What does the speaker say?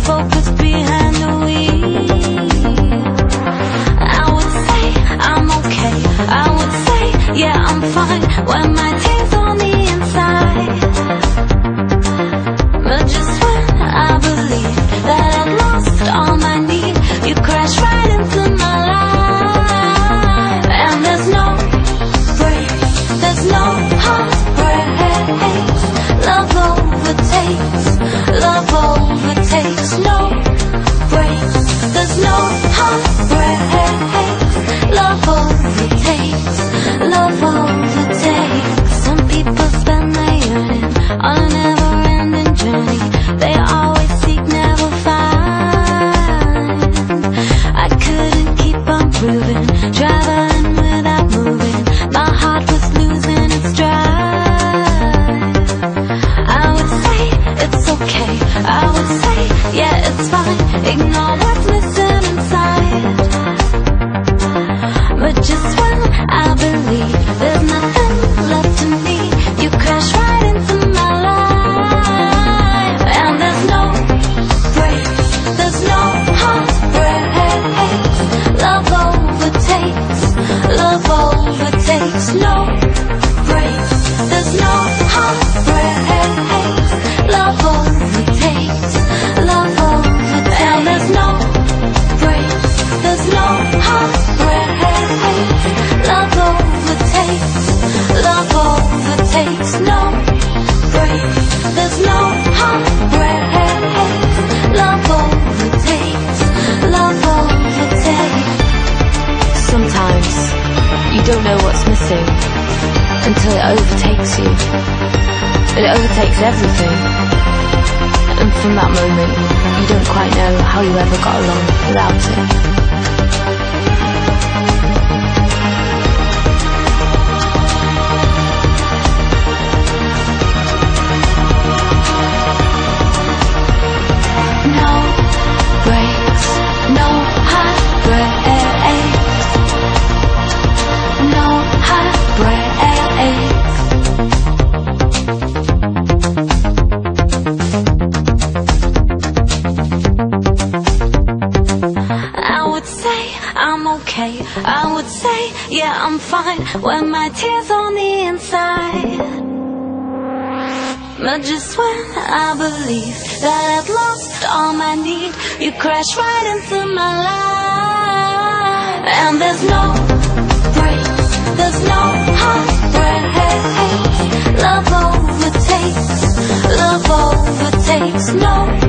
focus behind the wheel. I would say I'm okay, I would say yeah I'm fine when my tears on the inside. But just when I believed that I'd lost all my need, you crashed right into my life. And there's no break, there's no heartbreak. Love overtakes, love overtakes. No break, there's no heartbreak. Love overtakes, love overtakes. Some people spend their yearning on a never-ending journey. They always seek, never find. I couldn't keep on proving, traveling without moving. My heart was losing its drive. I would say it's okay, I would say yeah it's fine. Ignore what's missing inside. But just when I believe there's nothing left in me, you crash right into my life. And there's no break, there's no heartbreak. Love overtakes, love overtakes. No break, there's no heartbreak. Love overtakes, love overtakes. And there's no break, there's no heartbreak. Love overtakes, love overtakes. No break, there's no heartbreak. Love overtakes, love overtakes. Sometimes you don't know what's missing until it overtakes you. It overtakes everything. And from that moment, you don't quite know how you ever got along without it. No breaks, no heartbreaks, no heartbreaks. I would say I'm okay, I would say yeah I'm fine when my tears on the inside. But just when I believed that I'd lost all my need, you crashed right into my life. And there's no break, there's no heartbreak. Love overtakes, love overtakes. No